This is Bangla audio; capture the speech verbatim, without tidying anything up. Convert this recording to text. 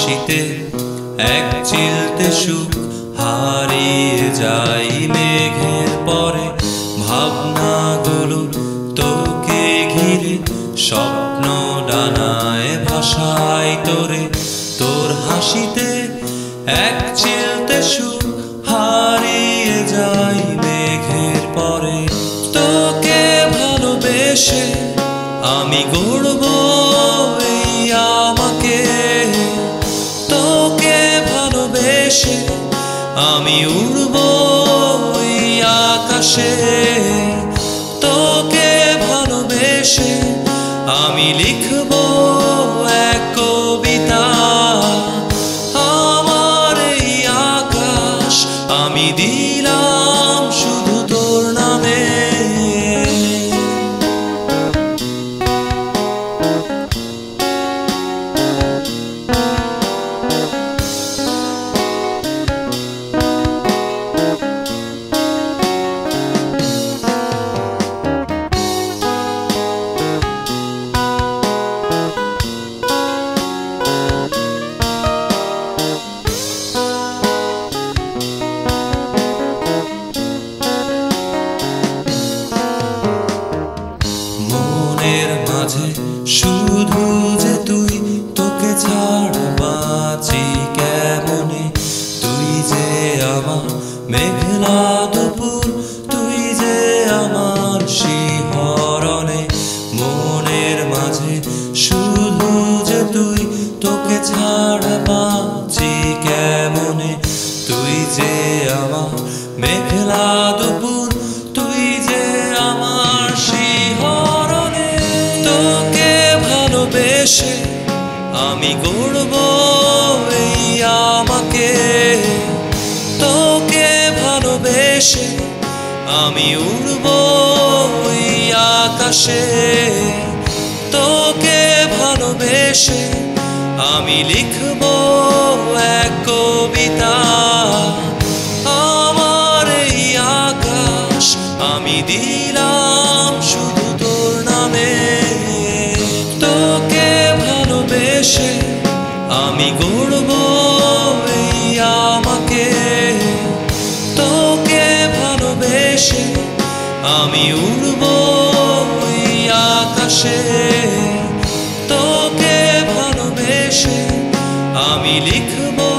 হাসিতে এক চিলতে সুখ হারিয়ে যাই মেঘের পরে। ভাবনাগুলো তোকে ঘিরে স্বপ্ন ডানায় ভাসায় তোরে। তোর হাসিতে এক চিলতে সুখ হারিয়ে যাই মেঘের পরে। তোকে ভালোবেসে আমি গড়ব এই আমাকে, তোকে ভালোবেসে আমি উড়ব এই আকাশে। তোকে ভালোবেসে আমি লিখব এক কবিতা। আমার এই আকাশ আমি দিলাম শুধু তোর নামে। মনের মাঝে শুধু যে তুই, তোকে ছাড়া বাঁচি কেমনে। তুই যে আমার মেঘলা দুপুর, তুই যে আমার শিহরণে। মনের মাঝে শুধু যে তুই, তোকে ছাড়া বাঁচি কেমনে। তুই যে আমার মেঘলা দুপুর, তুই যে আমার শিহরণে। তোকে ভালোবেসে আমি গড়ব এই আমাকে, তোকে ভালোবেসে আমি উড়ব এই আকাশে। তোকে ভালোবেসে আমি লিখব এক কবিতা। আমার এই আকাশ আমি দিলাম শুধু তোর নামে। তোকে ভালোবেসে আমি গড়ব এই আমাকে, তোকে ভালোবেসে আমি উড়ব এই আকাশে। তোকে ভালোবেসে আমি লিখব